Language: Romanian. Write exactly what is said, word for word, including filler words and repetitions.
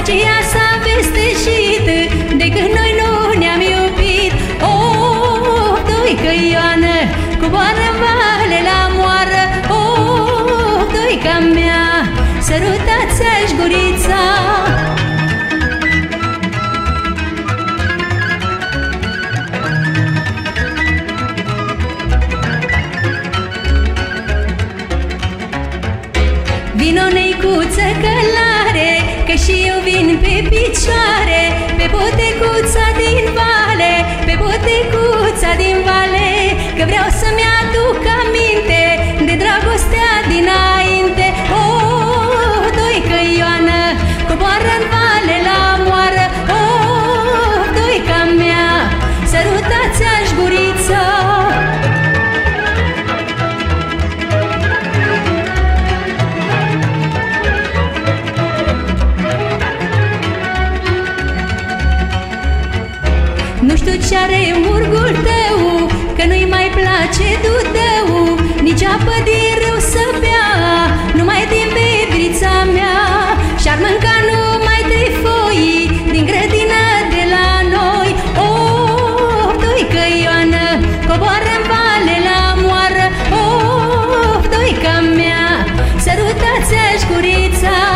aceea s-a vesteșit de când noi nu ne-am iubit. Oh, Doică Ioană, coboară-n vale la moară. Oh, Doica mea, sărutați-aș gurița. Vino, neicuță călare, că și eu vin pe picioare, pe potecuța din vale, pe potecuța din vale, că vreau să-mi aduc aminte de dragostea dinainte. Oh, Doică Ioană, coboară-n vale la moară. Oh, Doica mea, sărutați-aș gurița. Nu știu ce-are murgul tău, că nu-i mai place dudău, nici apă din râu să bea, numai din bebrița mea. Și-ar mânca numai trei foi din grădina de la noi. Oh, Doică Ioană, coboară-n vale la moară. Oh, Doica mea, sărutați-aș gurița.